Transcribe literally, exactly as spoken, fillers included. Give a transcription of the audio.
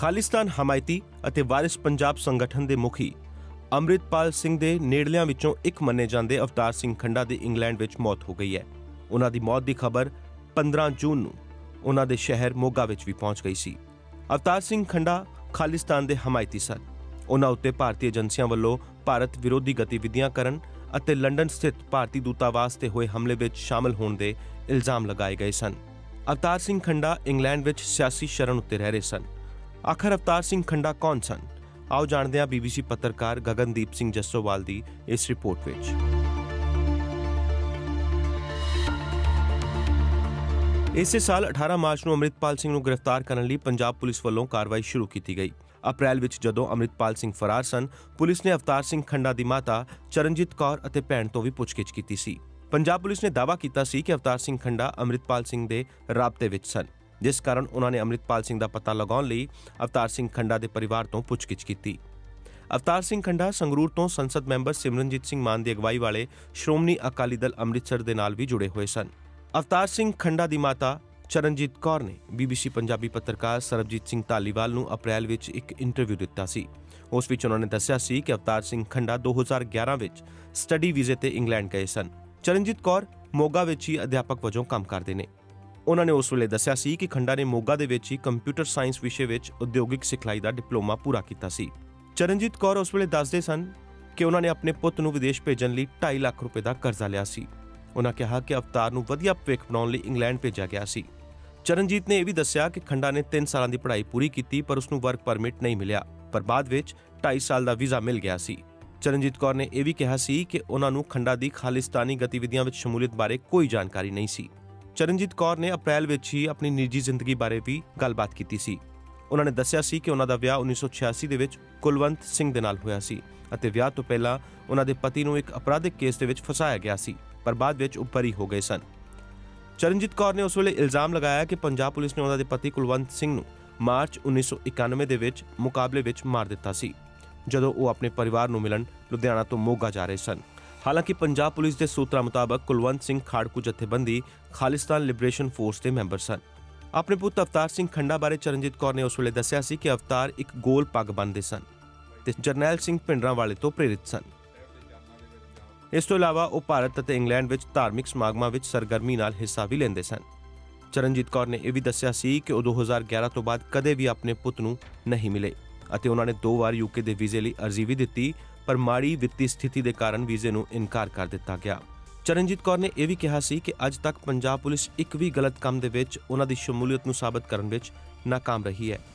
ਖਾਲਿਸਤਾਨ ਹਮਾਇਤੀ ਅਤੇ ਵਾਰਿਸ ਪੰਜਾਬ ਸੰਗਠਨ ਦੇ ਮੁਖੀ ਅੰਮ੍ਰਿਤਪਾਲ ਸਿੰਘ ਦੇ ਨੇੜਲਿਆਂ ਵਿੱਚੋਂ ਇੱਕ ਮੰਨੇ ਜਾਂਦੇ ਅਵਤਾਰ ਸਿੰਘ ਖੰਡਾ ਦੀ ਇੰਗਲੈਂਡ ਵਿੱਚ ਮੌਤ ਹੋ ਗਈ ਹੈ। ਉਹਨਾਂ ਦੀ ਮੌਤ ਦੀ ਖਬਰ ਪੰਦਰਾਂ ਜੂਨ ਨੂੰ ਉਹਨਾਂ ਦੇ ਸ਼ਹਿਰ ਮੋਗਾ ਵਿੱਚ ਵੀ ਪਹੁੰਚ ਗਈ ਸੀ। ਅਵਤਾਰ ਸਿੰਘ ਖੰਡਾ ਖਾਲਿਸਤਾਨ ਦੇ ਹਮਾਇਤੀ ਸਨ। ਉਹਨਾਂ ਉੱਤੇ ਭਾਰਤੀ ਏਜੰਸੀਆਂ ਵੱਲੋਂ ਭਾਰਤ ਵਿਰੋਧੀ ਗਤੀਵਿਧੀਆਂ ਕਰਨ ਅਤੇ ਲੰਡਨ ਸਥਿਤ ਭਾਰਤੀ ਦੂਤਾਵਾਸ ਤੇ ਹੋਏ ਹਮਲੇ ਵਿੱਚ ਸ਼ਾਮਲ ਹੋਣ ਦੇ ਇਲਜ਼ਾਮ ਲਗਾਏ ਗਏ ਸਨ। ਅਵਤਾਰ ਸਿੰਘ ਖੰਡਾ ਇੰਗਲੈਂਡ ਵਿੱਚ ਸਿਆਸੀ ਸ਼ਰਨ ਉੱਤੇ ਰਹਿ ਰਹੇ ਸਨ। ਆਖਰ ਅਵਤਾਰ ਸਿੰਘ ਖੰਡਾ ਕੌਣ ਸਨ? ਆਓ ਜਾਣਦੇ ਹਾਂ ਬੀਬੀਸੀ ਪੱਤਰਕਾਰ ਗਗਨਦੀਪ ਸਿੰਘ ਜੱਸੋਵਾਲ ਦੀ ਇਸ ਰਿਪੋਰਟ ਵਿੱਚ। ਇਸੇ ਸਾਲ ਅਠਾਰਾਂ ਮਾਰਚ ਨੂੰ ਅੰਮ੍ਰਿਤਪਾਲ ਸਿੰਘ ਨੂੰ ਗ੍ਰਿਫਤਾਰ ਕਰਨ ਲਈ ਪੰਜਾਬ ਪੁਲਿਸ ਵੱਲੋਂ ਕਾਰਵਾਈ ਸ਼ੁਰੂ ਕੀਤੀ ਗਈ। ਅਪ੍ਰੈਲ ਵਿੱਚ ਜਦੋਂ ਅੰਮ੍ਰਿਤਪਾਲ ਸਿੰਘ ਫਰਾਰ ਸਨ, ਪੁਲਿਸ ਨੇ ਅਵਤਾਰ ਸਿੰਘ ਖੰਡਾ ਦੀ ਮਾਤਾ ਚਰਨਜੀਤ ਕੌਰ ਅਤੇ ਭੈਣ ਤੋਂ ਵੀ ਪੁੱਛਗਿੱਛ ਕੀਤੀ ਸੀ। ਪੰਜਾਬ ਪੁਲਿਸ ਨੇ ਦਾਅਵਾ ਕੀਤਾ ਸੀ ਕਿ ਅਵਤਾਰ ਸਿੰਘ ਖੰਡਾ ਅੰਮ੍ਰਿਤਪਾਲ ਸਿੰਘ ਦੇ ਰਾਬਤੇ ਵਿੱਚ ਸਨ, ਜਿਸ ਕਾਰਨ ਉਹਨਾਂ ਨੇ ਅੰਮ੍ਰਿਤਪਾਲ ਸਿੰਘ ਦਾ ਪਤਾ ਲਗਾਉਣ ਲਈ ਅਵਤਾਰ ਸਿੰਘ ਖੰਡਾ ਦੇ ਪਰਿਵਾਰ ਤੋਂ ਪੁੱਛਗਿੱਛ ਕੀਤੀ। ਅਵਤਾਰ ਸਿੰਘ ਖੰਡਾ ਸੰਗਰੂਰ ਤੋਂ ਸੰਸਦ ਮੈਂਬਰ ਸਿਮਰਨਜੀਤ ਸਿੰਘ ਮਾਨ ਦੀ ਅਗਵਾਈ ਵਾਲੇ ਸ਼੍ਰੋਮਣੀ ਅਕਾਲੀ ਦਲ ਅੰਮ੍ਰਿਤਸਰ ਦੇ ਨਾਲ ਵੀ ਜੁੜੇ ਹੋਏ ਸਨ। ਅਵਤਾਰ ਸਿੰਘ ਖੰਡਾ ਦੀ ਮਾਤਾ ਚਰਨਜੀਤ ਕੌਰ ਨੇ ਬੀਬੀਸੀ ਪੰਜਾਬੀ ਪੱਤਰਕਾਰ ਸਰਬਜੀਤ ਸਿੰਘ ਧਾਲੀਵਾਲ ਨੂੰ ਅਪ੍ਰੈਲ ਵਿੱਚ ਇੱਕ ਇੰਟਰਵਿਊ ਦਿੱਤਾ ਸੀ। ਉਸ ਵਿੱਚ ਉਹਨਾਂ ਨੇ ਦੱਸਿਆ ਸੀ ਕਿ ਅਵਤਾਰ ਸਿੰਘ ਖੰਡਾ ਦੋ ਹਜ਼ਾਰ ਗਿਆਰਾਂ ਵਿੱਚ ਸਟੱਡੀ ਵੀਜ਼ੇ ਤੇ ਇੰਗਲੈਂਡ ਗਏ ਸਨ। ਚਰਨਜੀਤ ਕੌਰ ਮੋਗਾ ਵਿੱਚ ਹੀ ਅਧਿਆਪਕ ਵਜੋਂ ਕੰਮ ਕਰਦੇ ਨੇ। ਉਹਨਾਂ ਨੇ ਉਸ ਵੇਲੇ ਦੱਸਿਆ ਸੀ ਕਿ ਖੰਡਾ ਨੇ ਮੋਗਾ ਦੇ ਵਿੱਚ ਹੀ ਕੰਪਿਊਟਰ ਸਾਇੰਸ ਵਿਸ਼ੇ ਵਿੱਚ ਉਦਯੋਗਿਕ ਸਿਖਲਾਈ ਦਾ ਡਿਪਲੋਮਾ ਪੂਰਾ ਕੀਤਾ ਸੀ। ਚਰਨਜੀਤ ਕੌਰ ਉਸ ਵੇਲੇ ਦੱਸਦੇ ਸਨ ਕਿ ਉਹਨਾਂ ਨੇ ਆਪਣੇ ਪੁੱਤ ਨੂੰ ਵਿਦੇਸ਼ ਭੇਜਣ ਲਈ ਢਾਈ ਲੱਖ ਰੁਪਏ ਦਾ ਕਰਜ਼ਾ ਲਿਆ ਸੀ। ਉਹਨਾਂ ਕਿਹਾ ਕਿ ਅਵਤਾਰ ਨੂੰ ਵਧੀਆ ਭਵਿੱਖ ਬਣਾਉਣ ਲਈ ਇੰਗਲੈਂਡ ਭੇਜਿਆ ਗਿਆ ਸੀ। ਚਰਨਜੀਤ ਨੇ ਇਹ ਵੀ ਦੱਸਿਆ ਕਿ ਖੰਡਾ ਨੇ ਤਿੰਨ ਸਾਲਾਂ ਦੀ ਪੜ੍ਹਾਈ ਪੂਰੀ ਕੀਤੀ, ਪਰ ਉਸ ਨੂੰ ਵਰਕ ਪਰਮਿਟ ਨਹੀਂ ਮਿਲਿਆ, ਪਰ ਬਾਅਦ ਵਿੱਚ ਢਾਈ ਸਾਲ ਦਾ ਵੀਜ਼ਾ ਮਿਲ ਗਿਆ ਸੀ। ਚਰਨਜੀਤ ਕੌਰ ਨੇ ਇਹ ਵੀ ਕਿਹਾ ਸੀ ਕਿ ਉਹਨਾਂ ਨੂੰ ਖੰਡਾ ਦੀ ਖਾਲਿਸਤਾਨੀ ਗਤੀਵਿਧੀਆਂ ਵਿੱਚ ਸ਼ਮੂਲੀਅਤ ਬਾਰੇ ਕੋਈ ਜਾਣਕਾਰੀ ਨਹੀਂ ਸੀ। ਚਰਨਜੀਤ ਕੌਰ ਨੇ ਅਪ੍ਰੈਲ ਵਿੱਚ ਹੀ ਆਪਣੀ ਨਿੱਜੀ ਜ਼ਿੰਦਗੀ ਬਾਰੇ ਵੀ ਗੱਲਬਾਤ ਕੀਤੀ ਸੀ। ਉਹਨਾਂ ਨੇ ਦੱਸਿਆ ਸੀ ਕਿ ਉਹਨਾਂ ਦਾ ਵਿਆਹ ਉੱਨੀ ਸੌ ਛਿਆਸੀ ਦੇ ਵਿੱਚ ਕੁਲਵੰਤ ਸਿੰਘ ਦੇ ਨਾਲ ਹੋਇਆ ਸੀ ਅਤੇ ਵਿਆਹ ਤੋਂ ਪਹਿਲਾਂ ਉਹਨਾਂ ਦੇ ਪਤੀ ਨੂੰ ਇੱਕ ਅਪਰਾਧਿਕ ਕੇਸ ਦੇ ਵਿੱਚ ਫਸਾਇਆ ਗਿਆ ਸੀ, ਪਰ ਬਾਅਦ ਵਿੱਚ ਉਹ ਬਰੀ ਹੋ ਗਏ ਸਨ। ਚਰਨਜੀਤ ਕੌਰ ਨੇ ਉਸ ਵੇਲੇ ਇਲਜ਼ਾਮ ਲਗਾਇਆ ਕਿ ਪੰਜਾਬ ਪੁਲਿਸ ਨੇ ਉਹਨਾਂ ਦੇ ਪਤੀ ਕੁਲਵੰਤ ਸਿੰਘ ਨੂੰ ਮਾਰਚ ਉੱਨੀ ਸੌ ਇਕਾਨਵੇਂ ਦੇ ਵਿੱਚ ਮੁਕਾਬਲੇ ਵਿੱਚ ਮਾਰ ਦਿੱਤਾ ਸੀ, ਜਦੋਂ ਉਹ ਆਪਣੇ ਪਰਿਵਾਰ ਨੂੰ ਮਿਲਣ ਲੁਧਿਆਣਾ ਤੋਂ ਮੋਗਾ ਜਾ ਰਹੇ ਸਨ। ਹਾਲਾਂਕਿ ਪੰਜਾਬ ਪੁਲਿਸ ਦੇ ਸੂਤਰਾਂ ਮੁਤਾਬਕ ਕੁਲਵੰਤ ਸਿੰਘ ਖਾੜਕੂ ਜਥੇਬੰਦੀ ਖਾਲਿਸਤਾਨ ਲਿਬਰੇਸ਼ਨ ਫੋਰਸ ਦੇ ਮੈਂਬਰ ਸਨ। ਆਪਣੇ ਪੁੱਤ ਅਵਤਾਰ ਸਿੰਘ ਖੰਡਾ ਬਾਰੇ ਚਰਨਜੀਤ ਕੌਰ ਨੇ ਉਸ ਵੇਲੇ ਦੱਸਿਆ ਸੀ ਕਿ ਅਵਤਾਰ ਇੱਕ ਗੋਲ ਪੱਗ ਬੰਨ੍ਹਦੇ ਸਨ ਤੇ ਜਰਨੈਲ ਸਿੰਘ ਭਿੰਡਰਾਂਵਾਲੇ ਤੋਂ ਪ੍ਰੇਰਿਤ ਸਨ। ਇਸ ਤੋਂ ਇਲਾਵਾ ਉਹ ਭਾਰਤ ਅਤੇ ਇੰਗਲੈਂਡ ਵਿੱਚ ਧਾਰਮਿਕ ਸਮਾਗਮਾਂ ਵਿੱਚ ਸਰਗਰਮੀ ਨਾਲ ਹਿੱਸਾ ਵੀ ਲੈਂਦੇ ਸਨ। ਚਰਨਜੀਤ ਕੌਰ ਨੇ ਇਹ ਵੀ ਦੱਸਿਆ ਸੀ ਕਿ ਉਹ ਦੋ ਹਜ਼ਾਰ ਗਿਆਰਾਂ ਤੋਂ ਬਾਅਦ ਕਦੇ ਵੀ ਆਪਣੇ ਪੁੱਤ ਨੂੰ ਨਹੀਂ ਮਿਲੇ ਅਤੇ ਉਹਨਾਂ ਨੇ ਦੋ ਵਾਰ ਯੂਕੇ ਦੇ ਵੀਜ਼ੇ ਲਈ ਅਰਜ਼ੀ ਵੀ ਦਿੱਤੀ, ਪਰ ਮਾੜੀ ਵਿੱਤੀ ਸਥਿਤੀ ਦੇ ਕਾਰਨ ਵੀਜ਼ੇ ਨੂੰ ਇਨਕਾਰ ਕਰ ਦਿੱਤਾ ਗਿਆ। ਚਰਨਜੀਤ ਕੌਰ ਨੇ ਇਹ ਵੀ ਕਿਹਾ ਸੀ ਕਿ ਅੱਜ ਤੱਕ ਪੰਜਾਬ ਪੁਲਿਸ ਇੱਕ ਵੀ ਗਲਤ ਕੰਮ ਦੇ ਵਿੱਚ ਉਹਨਾਂ ਦੀ ਸ਼ਮੂਲੀਅਤ ਨੂੰ ਸਾਬਤ ਕਰਨ ਵਿੱਚ ਨਾਕਾਮ ਰਹੀ ਹੈ।